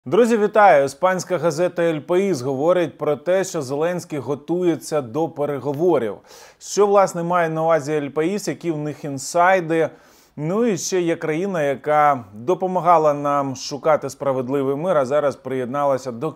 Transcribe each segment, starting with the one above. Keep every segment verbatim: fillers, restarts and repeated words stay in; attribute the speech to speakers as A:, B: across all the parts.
A: Друзі, вітаю! Іспанська газета «Ель Паїс» говорить про те, що Зеленський готується до переговорів. Що, власне, має на увазі «Ель Паїс», які в них інсайди. Ну і ще є країна, яка допомагала нам шукати справедливий мир, а зараз приєдналася до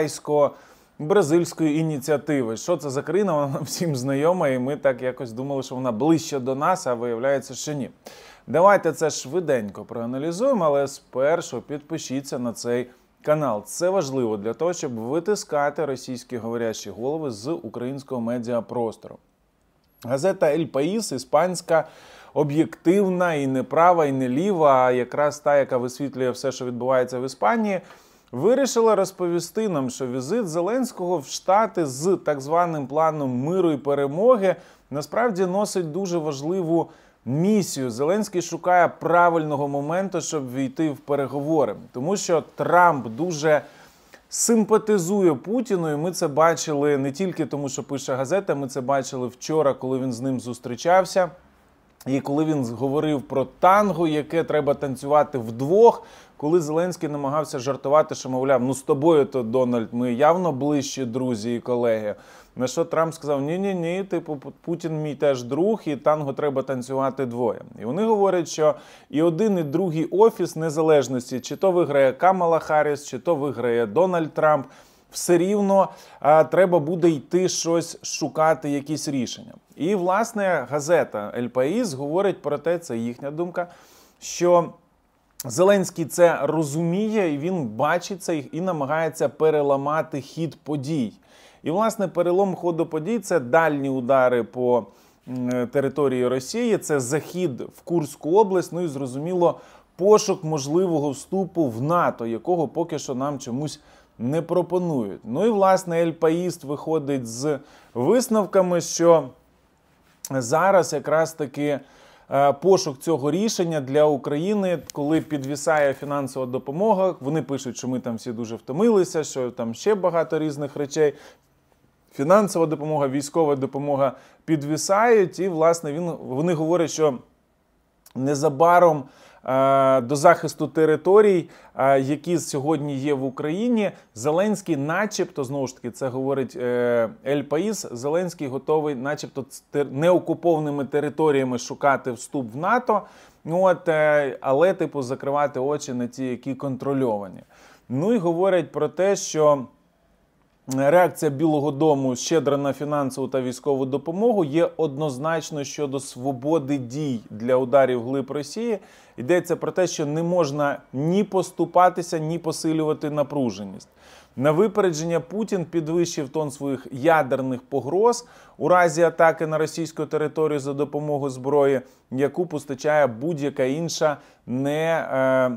A: китайсько-бразильської ініціативи. Що це за країна? Вона нам всім знайома, і ми так якось думали, що вона ближче до нас, а виявляється, що ні. Давайте це швиденько проаналізуємо, але спершу підпишіться на цей канал. Це важливо для того, щоб витискати російські говорящі голови з українського медіапростору. Газета «Ель Паїс» іспанська, об'єктивна і не права, і не ліва, а якраз та, яка висвітлює все, що відбувається в Іспанії, вирішила розповісти нам, що візит Зеленського в Штати з так званим планом миру і перемоги насправді носить дуже важливу місію. Зеленський шукає правильного моменту, щоб війти в переговори. Тому що Трамп дуже симпатизує Путіну, і ми це бачили не тільки тому, що пише газета, ми це бачили вчора, коли він з ним зустрічався. І коли він говорив про танго, яке треба танцювати вдвох, коли Зеленський намагався жартувати, що, мовляв, ну з тобою-то, Дональд, ми явно ближчі друзі і колеги. На що Трамп сказав, ні-ні-ні, типу, Путін мій теж друг, і танго треба танцювати двоє. І вони говорять, що і один, і другий офіс незалежності, чи то виграє Камала Харріс, чи то виграє Дональд Трамп, все рівно а, треба буде йти щось шукати, якісь рішення. І, власне, газета «Ель Паїс» говорить про те, це їхня думка, що Зеленський це розуміє, і він бачить це і намагається переламати хід подій. І, власне, перелом ходу подій – це дальні удари по території Росії, це захід в Курську область, ну і, зрозуміло, пошук можливого вступу в НАТО, якого поки що нам чомусь не пропонують. Ну і, власне, «Ель Паїс» виходить з висновками, що зараз якраз таки пошук цього рішення для України, коли підвисає фінансова допомога, вони пишуть, що ми там всі дуже втомилися, що там ще багато різних речей. Фінансова допомога, військова допомога підвисають, і, власне, він, вони говорять, що незабаром е, до захисту територій, е, які сьогодні є в Україні, Зеленський начебто, знову ж таки, це говорить е, «Ель Паїс», Зеленський готовий начебто неокупованими територіями шукати вступ в НАТО, от, е, але, типу, закривати очі на ті, які контрольовані. Ну і говорять про те, що реакція Білого дому щедра на фінансову та військову допомогу є однозначно щодо свободи дій для ударів вглиб Росії. Йдеться про те, що не можна ні поступатися, ні посилювати напруженість. На випередження Путін підвищив тон своїх ядерних погроз у разі атаки на російську територію за допомогою зброї, яку постачає будь-яка інша не... Е,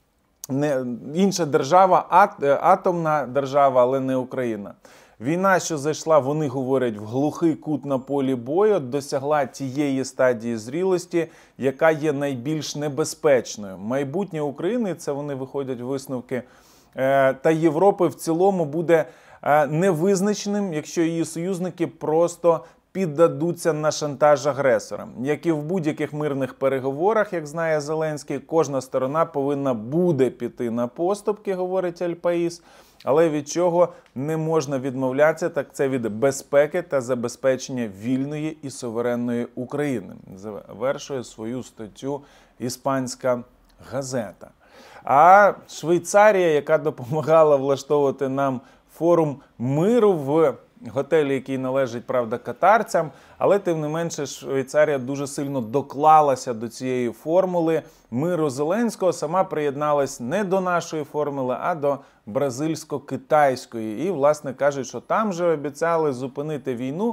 A: Не, інша держава, ат, атомна держава, але не Україна. Війна, що зайшла, вони говорять, в глухий кут на полі бою, досягла тієї стадії зрілості, яка є найбільш небезпечною. Майбутнє України, це вони виходять висновки, та Європи в цілому буде невизначеним, якщо її союзники просто піддадуться на шантаж агресора. Як і в будь-яких мирних переговорах, як знає Зеленський, кожна сторона повинна буде піти на поступки, говорить «Ель Паїс», але від чого не можна відмовлятися, так це від безпеки та забезпечення вільної і суверенної України. Завершує свою статтю іспанська газета. А Швейцарія, яка допомагала влаштовувати нам форум миру в готелі, який належить, правда, катарцям, але, тим не менше, Швейцарія дуже сильно доклалася до цієї формули миру Зеленського, сама приєдналась не до нашої формули, а до бразильсько-китайської. І, власне, кажуть, що там же обіцяли зупинити війну,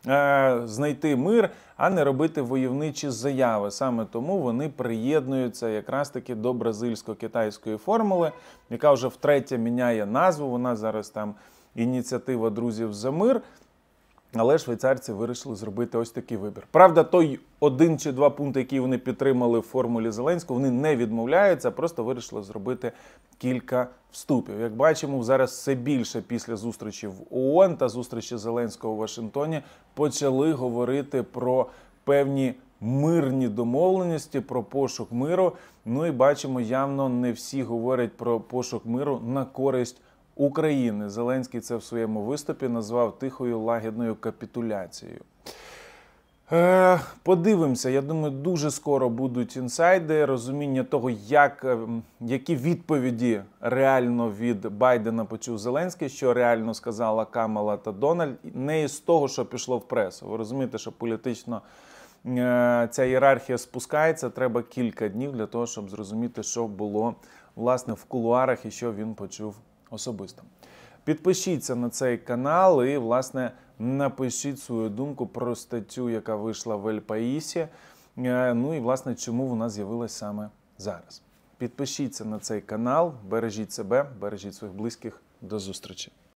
A: знайти мир, а не робити войовничі заяви. Саме тому вони приєднуються якраз таки до бразильсько-китайської формули, яка вже втретє міняє назву, вона зараз там ініціатива «Друзів за мир», але швейцарці вирішили зробити ось такий вибір. Правда, той один чи два пункти, які вони підтримали в формулі Зеленського, вони не відмовляються, просто вирішили зробити кілька вступів. Як бачимо, зараз все більше після зустрічі в ООН та зустрічі Зеленського у Вашингтоні почали говорити про певні мирні домовленості, про пошук миру. Ну і бачимо, явно не всі говорять про пошук миру на користь України. Зеленський це в своєму виступі назвав тихою лагідною капітуляцією. Е, подивимося, я думаю, дуже скоро будуть інсайди, розуміння того, як, які відповіді реально від Байдена почув Зеленський, що реально сказала Камала та Дональд, не із того, що пішло в пресу. Ви розумієте, що політично е, ця ієрархія спускається, треба кілька днів для того, щоб зрозуміти, що було власне в кулуарах і що він почув особисто. Підпишіться на цей канал і, власне, напишіть свою думку про статтю, яка вийшла в Ель Паїсі. Ну і, власне, чому вона з'явилась саме зараз. Підпишіться на цей канал, бережіть себе, бережіть своїх близьких. До зустрічі!